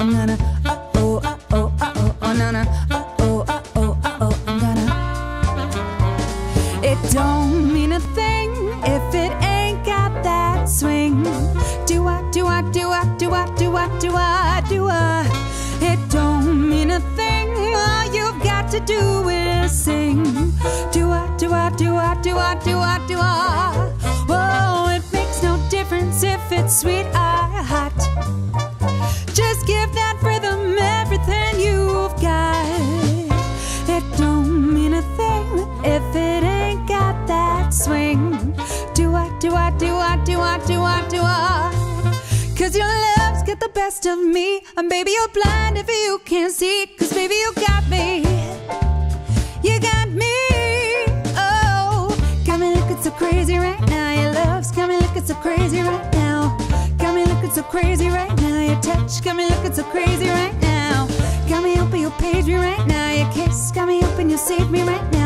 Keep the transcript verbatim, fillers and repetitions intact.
I'm gonna, uh-oh, uh-oh, uh-oh, oh, na, na, uh-oh, uh-oh, uh-oh, I'm gonna. It don't mean a thing if it ain't got that swing. Do I, do I, do I, do I, do I, do I, do I? It don't mean a thing, all you've got to do is sing. Do I, do I, do I, do I, do I, do I? Whoa, it makes no difference if it's sweet or hot. Just give that rhythm everything you've got. It don't mean a thing if it ain't got that swing. Do I, do I, do I, do I, do I, do I? Cause your love's got the best of me, and baby you're blind if you can't see. Cause baby you got me, you got me. Oh, got me looking so crazy right now. Your love's got me looking so crazy right now. Got me looking so crazy right now. Your touch got me looking so crazy right now. Got me open, you page me right now. Your kiss got me open, you save me right now.